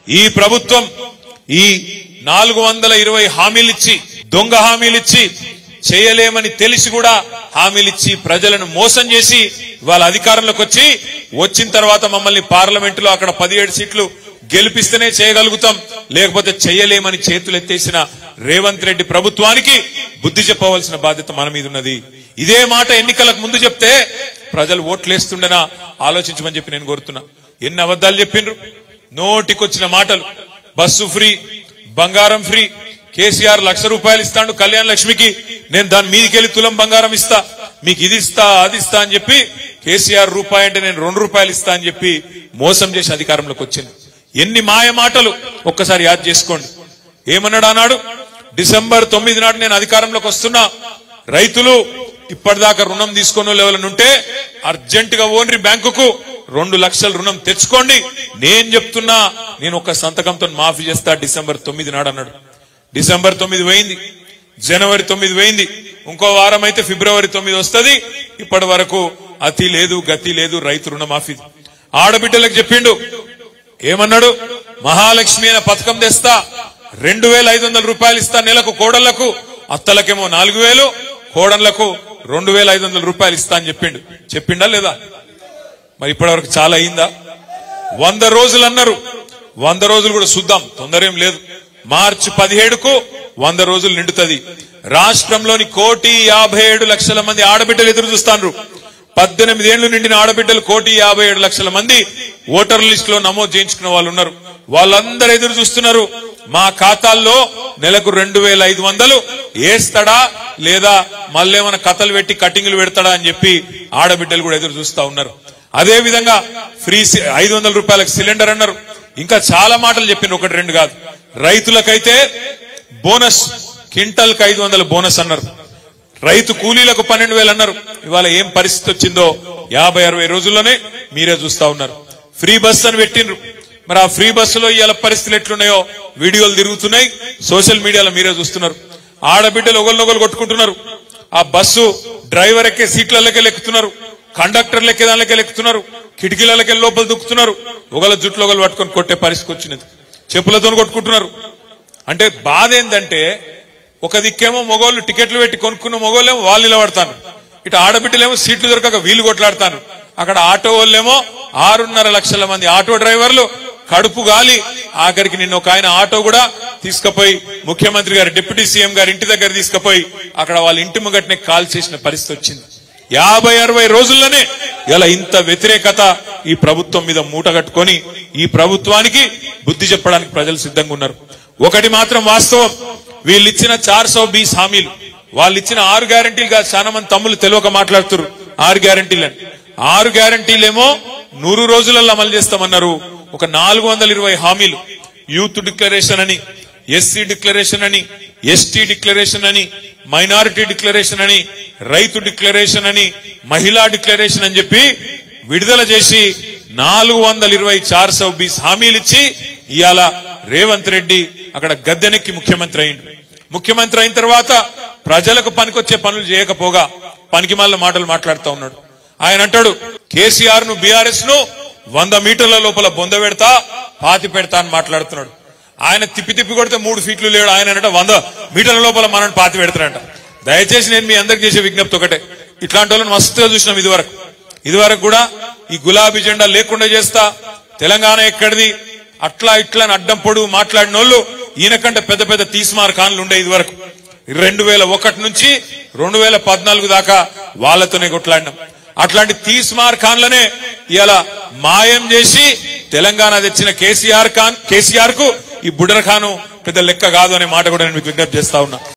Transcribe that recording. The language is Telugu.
ఈ ప్రభుత్వం ఈ 420 హామీలిచ్చి దొంగ హామీలిచ్చి చేయలేమని తెలిసి కూడా హామీలిచ్చి ప్రజలను మోసం చేసి వాళ్ళ అధికారంలోకి వచ్చిన తర్వాత మమ్మల్ని పార్లమెంటులో అక్కడ 17 సీట్లు గెలిపిస్తేనే చేయగలుగుతాం, లేకపోతే చేయలేమని చేతులెత్తేసిన రేవంత్ రెడ్డి ప్రభుత్వానికి బుద్ధి చెప్పవలసిన బాధ్యత మన మీద ఉన్నది. ఇదే మాట ఎన్నికలకు ముందు చెప్తే ప్రజలు ఓట్లేస్తుండనా ఆలోచించమని చెప్పి నేను కోరుతున్నా. ఎన్ని అబద్ధాలు చెప్పిండ్రు, నోటికొచ్చిన మాటలు. బస్సు ఫ్రీ, బంగారం ఫ్రీ, కేసీఆర్ ₹1,00,000 ఇస్తాడు కళ్యాణ లక్ష్మికి, నేను దాని మీదకెళ్లి తులం బంగారం ఇస్తా, మీకు ఇది ఇస్తా అది ఇస్తా అని చెప్పి కేసీఆర్ రూపాయి అంటే నేను ₹2 ఇస్తా అని చెప్పి మోసం చేసి అధికారంలోకి వచ్చింది. ఎన్ని మాయ మాటలు ఒక్కసారి యాద్ చేసుకోండి. ఏమన్నాడు ఆనాడు? డిసెంబర్ 9 నాడు నేను అధికారంలోకి వస్తున్నా, రైతులు ఇప్పటిదాకా రుణం తీసుకున్న లెవెల్ ఉంటే అర్జెంట్ గా ఓన్రి బ్యాంకుకు 2 లక్షల రుణం తెచ్చుకోండి, నేను చెప్తున్నా నేను ఒక సంతకంతో మాఫీ చేస్తా డిసెంబర్ 9 నాడు అన్నాడు. డిసెంబర్ 9 పోయింది, జనవరి 9 పోయింది, ఇంకో వారం అయితే ఫిబ్రవరి 9 వస్తుంది. ఇప్పటి వరకు అతి లేదు గతి లేదు రైతు రుణమాఫీ. ఆడబిడ్డలకు చెప్పిండు, ఏమన్నాడు? మహాలక్ష్మి అనే పథకం తెస్తా, ₹2,500 ఇస్తా నెలకు కోడళ్లకు, అత్తలకేమో 4,000, కోడళ్లకు ₹2,500 ఇస్తా అని చెప్పిండా లేదా? మరి ఇప్పటివరకు చాలా అయిందా? 100 రోజులు అన్నారు, 100 రోజులు కూడా చూద్దాం, తొందర ఏం లేదు. మార్చి 17కు 100 రోజులు నిండుతుంది. రాష్ట్రంలోని 1,57,00,000 మంది ఆడబిడ్డలు ఎదురు చూస్తాను. 18 ఏళ్లు నిండిన ఆడబిడ్డలు 1,57,00,000 మంది ఓటర్ లిస్ట్ లో నమోదు చేయించుకున్న వాళ్ళు ఉన్నారు. వాళ్ళందరూ ఎదురు చూస్తున్నారు, మా ఖాతాల్లో నెలకు 2,500 వేస్తాడా లేదా మళ్ళేమన్నా కథలు పెట్టి కటింగ్లు పెడతాడా అని చెప్పి ఆడబిడ్డలు కూడా ఎదురు చూస్తా ఉన్నారు. అదే విధంగా ఫ్రీ ₹500 సిలిండర్ అన్నారు. ఇంకా చాలా మాటలు చెప్పిన, 1-2 కాదు. రైతులకైతే బోనస్, క్వింటల్ కు 500 బోనస్ అన్నారు. రైతు కూలీలకు 12,000 అన్నారు. ఇవాళ ఏం పరిస్థితి వచ్చిందో 50-60 రోజుల్లోనే మీరే చూస్తా ఉన్నారు. ఫ్రీ బస్ అని పెట్టిండ్రు. మరి ఆ ఫ్రీ బస్సులో ఇవాళ పరిస్థితులు ఎట్లున్నాయో వీడియోలు తిరుగుతున్నాయి, సోషల్ మీడియాలో మీరే చూస్తున్నారు. ఆడబిడ్డలు ఒకరినొకరు కొట్టుకుంటున్నారు. ఆ బస్సు డ్రైవర్ ఎక్కే సీట్లకే ఎక్కుతున్నారు, కండక్టర్లు ఎక్కే దానికే ఎక్కుతున్నారు, కిటికీలకే లోపల దుక్కుతున్నారు. ఒకళ్ళ జుట్లు ఒకళ్ళు పట్టుకొని కొట్టే పరిస్థితి వచ్చినది, చెప్పులతో కొట్టుకుంటున్నారు. అంటే బాధ ఏంటంటే ఒక దిక్కేమో మగోళ్ళు టికెట్లు పెట్టి కొనుక్కున్న మగోళ్ళేమో వాళ్ళు నిలబడతాను, ఇటు ఆడబిడ్డలేమో సీట్లు దొరకక వీళ్ళు కొట్లాడతాను. అక్కడ ఆటో వాళ్ళేమో 6.5 లక్షల మంది ఆటో డ్రైవర్లు కడుపు గాలి. ఆఖరికి నిన్న ఒక ఆయన ఆటో కూడా తీసుకుపోయి ముఖ్యమంత్రి గారు, డిప్యూటీ సీఎం గారి ఇంటి దగ్గర తీసుకుపోయి అక్కడ వాళ్ళ ఇంటి ముంగట్నే కాల్ చేసిన పరిస్థితి వచ్చింది. 50-60 రోజుల్లోనే ఇలా ఇంత వ్యతిరేకత ఈ ప్రభుత్వం మీద మూట కట్టుకొని ఈ ప్రభుత్వానికి బుద్ధి చెప్పడానికి ప్రజలు సిద్ధంగా ఉన్నారు. ఒకటి మాత్రం వాస్తవం, వీళ్ళు ఇచ్చిన 420 హామీలు, వాళ్ళు ఇచ్చిన 6 గ్యారంటీలుగా చాలా మంది తమ్ముళ్ళు తెలియక మాట్లాడుతున్నారు. 6 గ్యారంటీలని, 6 గ్యారంటీలేమో 100 రోజులలో అమలు చేస్తామన్నారు. ఒక 420 హామీలు, యూత్ డిక్లరేషన్ అని, ఎస్సీ డిక్లరేషన్ అని, ఎస్టీ డిక్లరేషన్ అని, మైనారిటీ డిక్లరేషన్ అని, రైతు డిక్లరేషన్ అని, మహిళా డిక్లరేషన్ అని చెప్పి విడుదల చేసి 420 420 హామీలు ఇచ్చి ఇవాళ రేవంత్ రెడ్డి అక్కడ గద్దెనెక్కి ముఖ్యమంత్రి అయింది. ముఖ్యమంత్రి అయిన తర్వాత ప్రజలకు పనికొచ్చే పనులు చేయకపోగా పనికిమాలిన మాటలు మాట్లాడుతూ ఉన్నాడు. ఆయన అంటాడు, కేసీఆర్ ను బీఆర్ఎస్ ను 100 మీటర్ల లోపల బొంద పెడతా, పాతి పెడతా అని మాట్లాడుతున్నాడు. ఆయన తిప్పి కొడితే 3 ఫీట్లు లేడు, ఆయన అంటే 100 మీటర్ల లోపల మనల్ని పాతి పెడతాడంట. దయచేసి నేను మీ అందరికి చేసే విజ్ఞప్తి ఒకటే, ఇట్లాంటి వాళ్ళని మస్తుగా చూసినాం ఇదివరకు కూడా. ఈ గులాబీ జెండా లేకుండా చేస్తా, తెలంగాణ ఎక్కడిది, అట్లా ఇట్లా అడ్డం పొడుగు మాట్లాడిన వాళ్ళు ఈయనకంటే పెద్ద పెద్ద తీస్మార్ ఖాన్లు ఉండే ఇదివరకు. 2001 నుంచి 2014 దాకా వాళ్ళతోనే కొట్లాడినాం. అట్లాంటి తీస్మార్ ఖాన్లనే ఇలా మాయం చేసి తెలంగాణ తెచ్చిన కేసీఆర్ కు ఈ బుడర్ ఖాను పెద్ద లెక్క కాదు అనే మాట కూడా నేను మీకు విజ్ఞప్తి చేస్తా ఉన్నా.